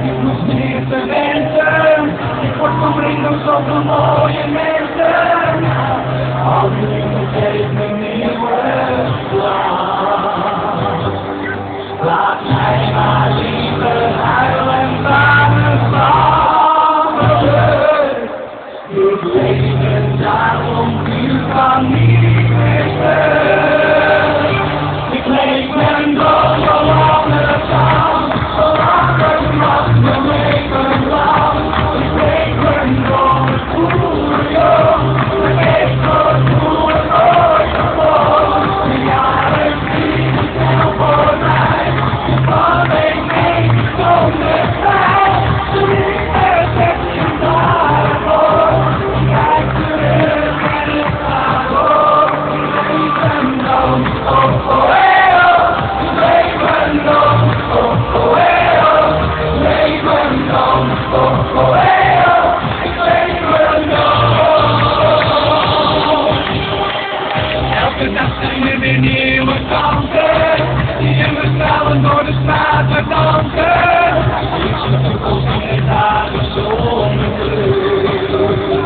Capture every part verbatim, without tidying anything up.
Niet te wensen, ik word omringd door zoveel mooie mensen. Al die liefde geeft me nieuwe plaats. Laat mij maar liever huilen van een samen. Ik leef daarom u kan niet missen. Ik leef mijn droom zolang het kan, zolang het mag me leven lang. Ik leef mijn droom, het voel jong, het heeft gevoel het ooit gewoon. De jaren vliegen snel voor mij, wat ik weet zonder tijd. De liefde zet je daarvoor, kijk terug en ik ga door. Ik leef mijn droom, oh oh hey. Elke dag zijn er weer nieuwe kansen, die in me stralen door de straten dansen. Ik zie toekomst in de dagen zonder kleur.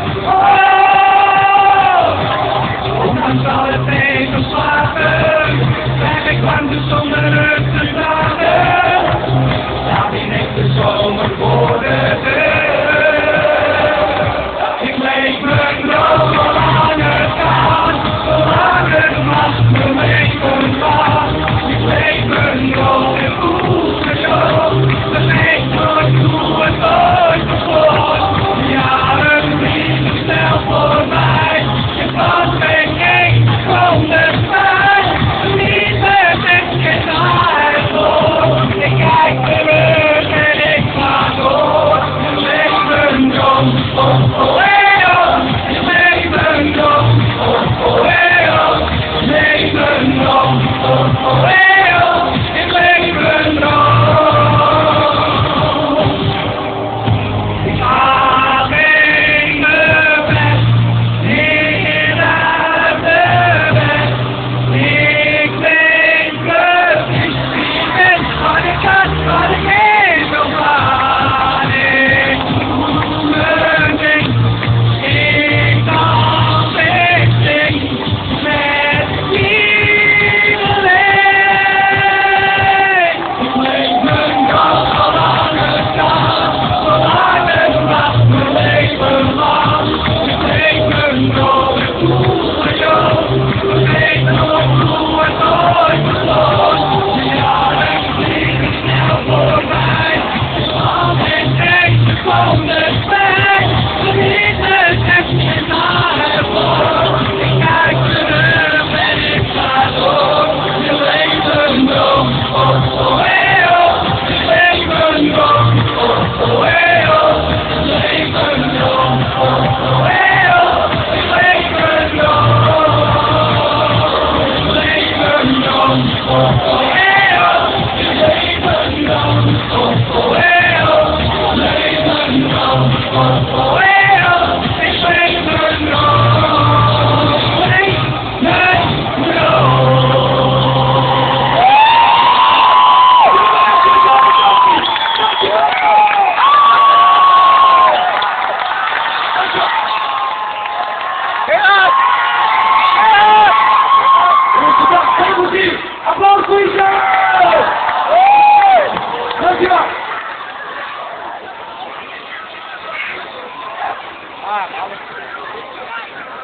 Oh, ondanks alle tegenslagen, blijf ik warm zonder rust te slapen. Daar ben ik de zomer voor de deur. Ik leef mijn droom zolang het kan, zolang het mag me leven lang. Ik leef mijn droom en voel me zo, de leeft nooit hoe het ooit begon. De jaren vliegen snel voorbij, je past geen één seconde bij. De liefde zet je daarvoor, ik kijk terug en ik ga door. Ik leef mijn droom, oh oh hey oh, ik leef mijn droom, oh oh hey oh, ik leef mijn droom, oh oh hey oh, ik leef mijn droom. Ik ga geen me best, niet uit de weg. Ik weet precies wie ik ben, wat ik kan, wat ik heen wil gaan. Ik voel me ding, ik dans, ik zing, met iedereen. Ik leef mijn droom zolang het kan, zolang het mag me leven lang. Ik leef mijn droom, ik voel me jong, ik weet nog hoe het ooit begon. De jaren vliegen snel voorbij, ik val geen één seconde bij. De liefde zet je daarvoor, ik kijk terug en ik ga door. Je leeft een droom, oh oh hey oh, je leeft een droom, oh oh hey oh, je leeft een droom, oh oh hey oh, je leeft een droom. Je leeft een droom, oh oh hey oh, je leeft een droom, oh oh hey oh, je leeft een droom, oh oh hey oh, ik leef een droom. Leef mijn droom. Gerard! Gerard! Geen muziek! Applaus voor jezelf! Dankjewel! Ah, alles.